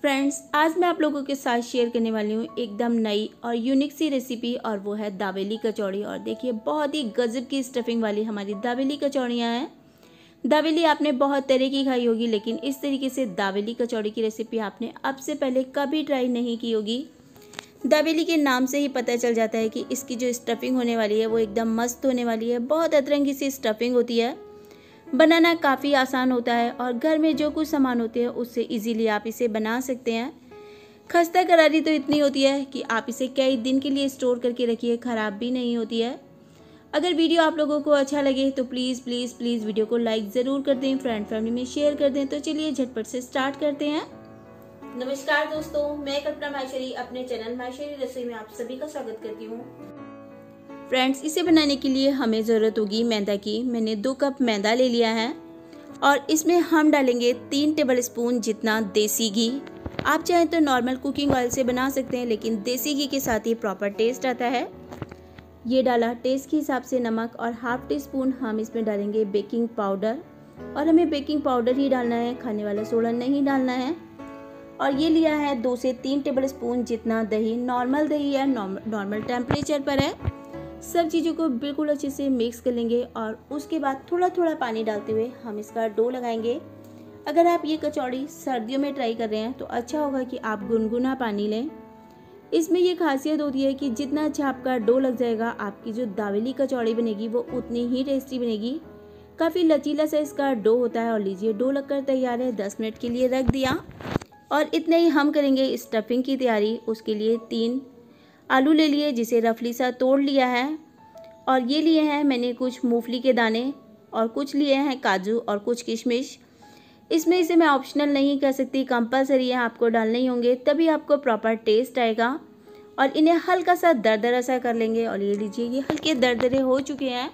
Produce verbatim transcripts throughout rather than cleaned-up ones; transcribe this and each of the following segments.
Friends, आज मैं आप लोगों के साथ शेयर करने वाली हूँ एकदम नई और यूनिक सी रेसिपी, और वो है दाबेली कचौड़ी। और देखिए, बहुत ही गजब की स्टफिंग वाली हमारी दाबेली कचौड़ियाँ हैं। दाबेली आपने बहुत तरह की खाई होगी, लेकिन इस तरीके से दाबेली कचौड़ी की रेसिपी आपने अब से पहले कभी ट्राई नहीं की होगी। दाबेली के नाम से ही पता चल जाता है कि इसकी जो स्टफिंग होने वाली है वो एकदम मस्त होने वाली है। बहुत अतरंगी सी स्टफिंग होती है, बनाना काफ़ी आसान होता है और घर में जो कुछ सामान होते हैं उससे इजीली आप इसे बना सकते हैं। खस्ता करारी तो इतनी होती है कि आप इसे कई दिन के लिए स्टोर करके रखिए, ख़राब भी नहीं होती है। अगर वीडियो आप लोगों को अच्छा लगे तो प्लीज़ प्लीज़ प्लीज़ वीडियो को लाइक ज़रूर कर दें, फ्रेंड फैमिली में शेयर कर दें। तो चलिए झटपट से स्टार्ट करते हैं। नमस्कार दोस्तों, मैं कल्पना माहेश्वरी अपने चैनल माहेश्वरी रसोई में आप सभी का स्वागत करती हूँ। फ्रेंड्स, इसे बनाने के लिए हमें ज़रूरत होगी मैदा की। मैंने दो कप मैदा ले लिया है और इसमें हम डालेंगे तीन टेबल स्पून जितना देसी घी। आप चाहें तो नॉर्मल कुकिंग ऑयल से बना सकते हैं, लेकिन देसी घी के साथ ही प्रॉपर टेस्ट आता है। ये डाला टेस्ट के हिसाब से नमक, और हाफ टी स्पून हम इसमें डालेंगे बेकिंग पाउडर। और हमें बेकिंग पाउडर ही डालना है, खाने वाला सोडा नहीं डालना है। और ये लिया है दो से तीन टेबल स्पून जितना दही। नॉर्मल दही है, नॉर्मल टेम्परेचर पर है। सब चीज़ों को बिल्कुल अच्छे से मिक्स कर लेंगे और उसके बाद थोड़ा थोड़ा पानी डालते हुए हम इसका डो लगाएंगे। अगर आप ये कचौड़ी सर्दियों में ट्राई कर रहे हैं तो अच्छा होगा कि आप गुनगुना पानी लें। इसमें ये खासियत होती है कि जितना अच्छा आपका डो लग जाएगा, आपकी जो दाबेली कचौड़ी बनेगी वो उतनी ही टेस्टी बनेगी। काफ़ी लचीला सा इसका डो होता है। और लीजिए, डो लगकर तैयार है। दस मिनट के लिए रख दिया और इतने ही हम करेंगे स्टफिंग की तैयारी। उसके लिए तीन आलू ले लिए, जिसे रफली सा तोड़ लिया है। और ये लिए हैं मैंने कुछ मूंगफली के दाने, और कुछ लिए हैं काजू और कुछ किशमिश। इसमें इसे मैं ऑप्शनल नहीं कर सकती, कंपलसरी है, आपको डालने ही होंगे, तभी आपको प्रॉपर टेस्ट आएगा। और इन्हें हल्का सा दरदरा सा कर लेंगे। और ये लीजिए, ये हल्के दरदरे हो चुके हैं।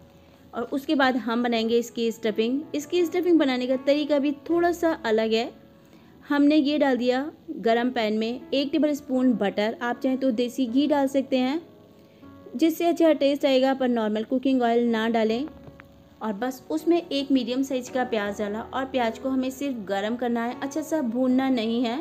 और उसके बाद हम बनाएंगे इसकी स्टफिंग। इसकी स्टफिंग बनाने का तरीका भी थोड़ा सा अलग है। हमने ये डाल दिया गरम पैन में एक टेबल स्पून बटर। आप चाहें तो देसी घी डाल सकते हैं, जिससे अच्छा टेस्ट आएगा, पर नॉर्मल कुकिंग ऑयल ना डालें। और बस उसमें एक मीडियम साइज का प्याज डाला, और प्याज को हमें सिर्फ गरम करना है, अच्छा सा भूनना नहीं है।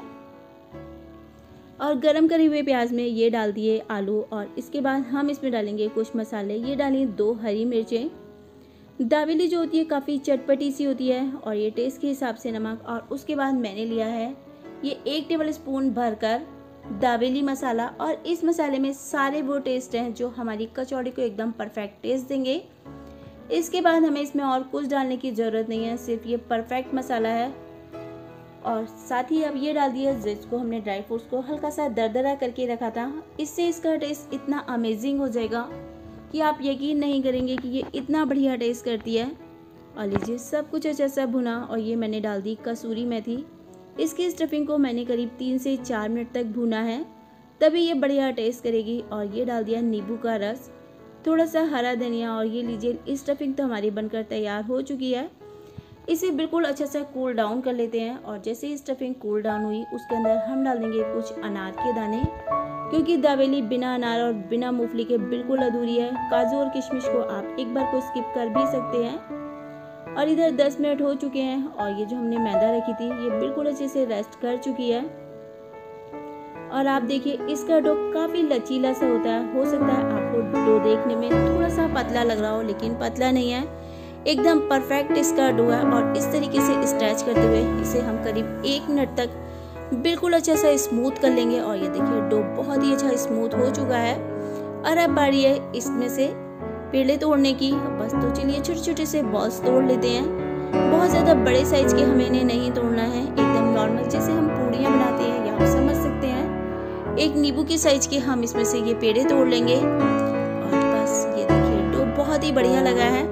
और गरम करे हुए प्याज में ये डाल दिए आलू। और इसके बाद हम इसमें डालेंगे कुछ मसाले। ये डालें दो हरी मिर्चें। दाबेली जो होती है काफ़ी चटपटी सी होती है, और ये टेस्ट के हिसाब से नमक। और उसके बाद मैंने लिया है ये एक टेबल स्पून भरकर दाबेली मसाला। और इस मसाले में सारे वो टेस्ट हैं जो हमारी कचौड़ी को एकदम परफेक्ट टेस्ट देंगे। इसके बाद हमें इसमें और कुछ डालने की ज़रूरत नहीं है, सिर्फ ये परफेक्ट मसाला है। और साथ ही अब ये डाल दिया जिसको हमने ड्राई फ्रूट्स को हल्का सा दरदरा करके रखा था। इससे इसका टेस्ट इतना अमेजिंग हो जाएगा कि आप यकीन नहीं करेंगे कि ये इतना बढ़िया टेस्ट करती है। और लीजिए, सब कुछ अच्छा सा भुना, और ये मैंने डाल दी कसूरी मेथी। इसकी स्टफिंग को मैंने करीब तीन से चार मिनट तक भुना है, तभी ये बढ़िया टेस्ट करेगी। और ये डाल दिया नींबू का रस, थोड़ा सा हरा धनिया। और ये लीजिए, स्टफिंग तो हमारी बनकर तैयार हो चुकी है। इसे बिल्कुल अच्छा सा कूल डाउन कर लेते हैं। और जैसे ही स्टफिंग कूल डाउन हुई, उसके अंदर हम डाल देंगे कुछ अनार के दाने, क्योंकि दाबेली बिना अनार और बिना मूंगफली के बिल्कुल अधूरी है। काजू और किशमिश को आप एक बार को स्किप कर भी सकते हैं। और इधर दस मिनट हो चुके हैं, और ये जो हमने मैदा रखी थी ये बिल्कुल अच्छे से रेस्ट कर चुकी है। और आप देखिए, इसका डो काफ़ी लचीला सा होता है। हो सकता है आपको डो देखने में थोड़ा सा पतला लग रहा हो, लेकिन पतला नहीं है, एकदम परफेक्ट इसका डो है। और इस तरीके से स्ट्रेच करते हुए इसे हम करीब एक मिनट तक बिल्कुल अच्छा सा स्मूथ कर लेंगे। और ये देखिए, डो बहुत ही अच्छा स्मूथ हो चुका है। और अब बारी है इसमें से पेड़े तोड़ने की। बस तो चलिए, छोटे छोटे से बॉल्स तोड़ लेते हैं। बहुत ज़्यादा बड़े साइज के हमें इन्हें नहीं तोड़ना है, एकदम नॉर्मल जैसे हम पूड़ियाँ बनाते हैं, या आप समझ सकते हैं। एक नींबू के साइज के हम इसमें से ये पेड़े तोड़ लेंगे। और बस ये देखिए, डो बहुत ही बढ़िया लगा है।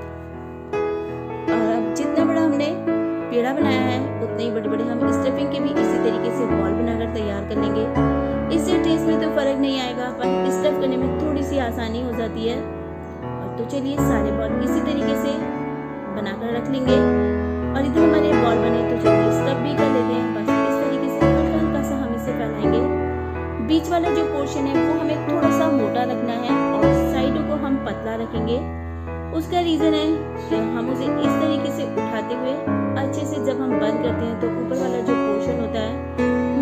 और अब जितना बड़ा हमने पेड़ा बनाया है, उतने ही बड़े बड़े हम स्टफिंग के भी इसी तरीके से बॉल बनाकर तैयार कर लेंगे। इससे टेस्ट में तो फर्क नहीं आएगा, पर स्टफ करने में थोड़ी सी आसानी हो जाती है। और तो चलिए, सारे बॉल इसी तरीके से बनाकर रख लेंगे। और इधर हमारे बॉल बने, तो चलिए स्टफ भी कर लेते हैं। बस इस तरीके से हल्का हल्का सा हम इसे फैलाएंगे। बीच वाला जो पोर्शन है वो हमें थोड़ा सा मोटा रखना है, और साइडों को हम पतला रखेंगे। उसका रीज़न है कि हम उसे इस तरीके से उठाते हुए अच्छे से जब हम बंद करते हैं, तो ऊपर वाला जो पोर्शन होता है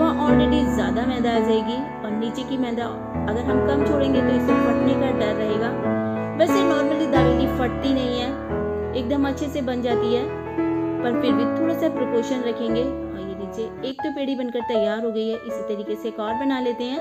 रहेगी और नीचे की मैदा अगर हम कम छोड़ेंगे तो इसे फटने का डर रहेगा। वैसे नॉर्मली दावेली फटती नहीं है, एकदम अच्छे से बन जाती है, पर फिर भी थोड़ा सा प्रिकॉशन रखेंगे। और ये लीजिए एक तो पेड़ी बनकर तैयार हो गई है। इसी तरीके से एक और बना लेते हैं।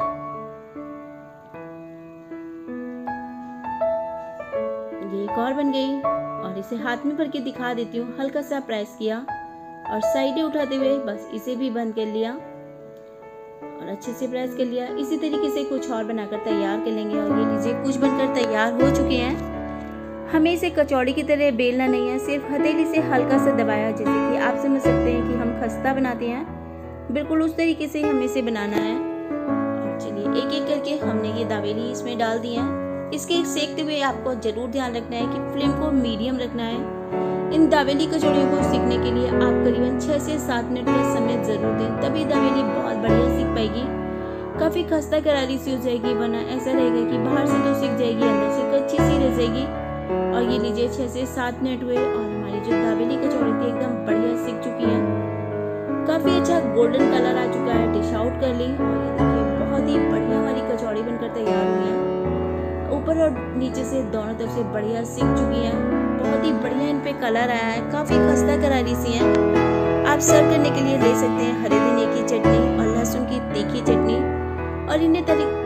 ये एक और बन गई और इसे हाथ में भर के दिखा देती हूँ। हल्का सा प्रेस किया और साइडें उठाते हुए बस इसे भी बंद कर लिया और अच्छे से प्रेस कर लिया। इसी तरीके से कुछ और बनाकर तैयार कर लेंगे। और ये लीजिए कुछ बनकर तैयार हो चुके हैं। हमें इसे कचौड़ी की तरह बेलना नहीं है, सिर्फ हथेली से हल्का सा दबाया, जैसे कि आप समझ सकते हैं कि हम खस्ता बनाते हैं, बिल्कुल उस तरीके से हमें इसे बनाना है। और चलिए एक एक करके हमने ये दावेली इसमें डाल दी है। इसके सेकते हुए आपको जरूर ध्यान रखना है कि फ्लेम को मीडियम रखना है। इन दावेली कचौड़ियों को सीखने के लिए आप करीबन छह से सात मिनट का समय जरूर दें, तभी दावेली बहुत बढ़िया सीख पाएगी। काफी खस्ता करारी सी हो जाएगी, वरना ऐसा रहेगा कि बाहर से तो सीख जाएगी, अंदर से कच्ची सी रह जाएगी। और ये लीजिए छह से सात मिनट हुए और हमारी जो दावेली कचौड़ी थी एकदम बढ़िया सीख चुकी है। काफी अच्छा गोल्डन कलर आ चुका है। डिश आउट कर ली और ये देखिए बहुत ही बढ़िया हमारी कचौड़ी बनकर तैयार हुई है। ऊपर और नीचे से दोनों तरफ से बढ़िया सीख चुकी है। बहुत ही बढ़िया इन पे कलर आया है, काफी खस्ता करारी सी है। आप सर्व करने के लिए ले सकते हैं हरे धनिए की चटनी और लहसुन की तीखी चटनी। और इन्हें तरीके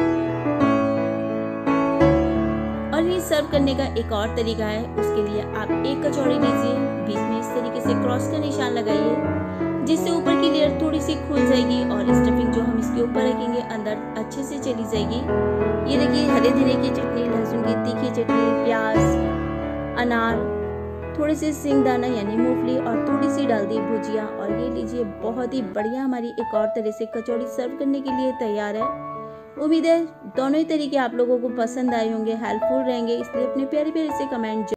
और इन्हें सर्व करने का एक और तरीका है। उसके लिए आप एक कचौड़ी लीजिए, बीच में इस तरीके से क्रॉस का निशान लगाइए, जिससे ऊपर की लेयर थोड़ी सी खुल जाएगी और स्टफिंग जो हम इसके ऊपर रखेंगे अंदर अच्छे से चली जाएगी। ये देखिए हरे धनिए की चटनी, लहसुन की तीखी चटनी, प्याज, अनार, थोड़े से सिंगदाना यानी मूंगफली और थोड़ी सी डाल दी भुजिया। और ये लीजिए बहुत ही बढ़िया हमारी एक और तरह से कचौड़ी सर्व करने के लिए तैयार है। उम्मीद है दोनों ही तरीके आप लोगों को पसंद आए होंगे, हेल्पफुल रहेंगे, इसलिए अपने प्यारे प्यारे से कमेंट